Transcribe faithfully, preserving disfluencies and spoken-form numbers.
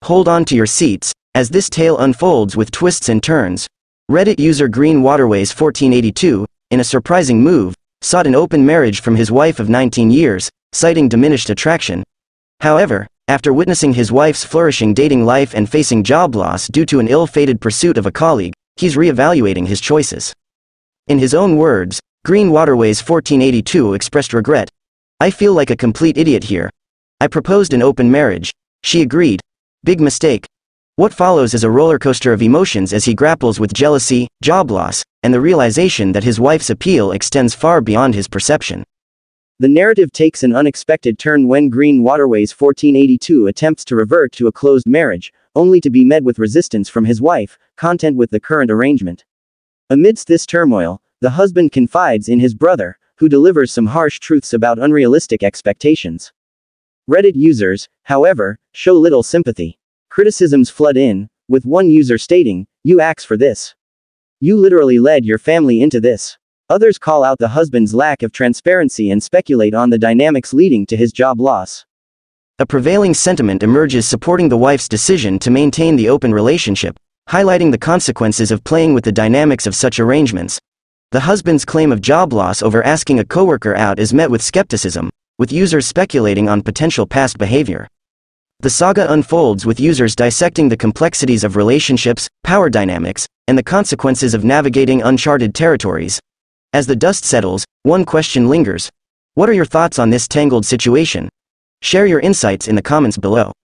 Hold on to your seats, as this tale unfolds with twists and turns. Reddit user Green Waterways fourteen eighty-two, in a surprising move, sought an open marriage from his wife of nineteen years, citing diminished attraction. However, after witnessing his wife's flourishing dating life and facing job loss due to an ill-fated pursuit of a colleague, he's reevaluating his choices. In his own words, Green Waterways fourteen eighty-two expressed regret. "I feel like a complete idiot here. I proposed an open marriage. She agreed. Big mistake." What follows is a rollercoaster of emotions as he grapples with jealousy, job loss, and the realization that his wife's appeal extends far beyond his perception. The narrative takes an unexpected turn when Green Waterways fourteen eighty-two attempts to revert to a closed marriage, only to be met with resistance from his wife, content with the current arrangement. Amidst this turmoil, the husband confides in his brother, who delivers some harsh truths about unrealistic expectations. Reddit users, however, show little sympathy. Criticisms flood in, with one user stating, "You asked for this. You literally led your family into this." Others call out the husband's lack of transparency and speculate on the dynamics leading to his job loss. A prevailing sentiment emerges supporting the wife's decision to maintain the open relationship, highlighting the consequences of playing with the dynamics of such arrangements. The husband's claim of job loss over asking a coworker out is met with skepticism, with users speculating on potential past behavior. The saga unfolds with users dissecting the complexities of relationships, power dynamics, and the consequences of navigating uncharted territories. As the dust settles, one question lingers. What are your thoughts on this tangled situation? Share your insights in the comments below.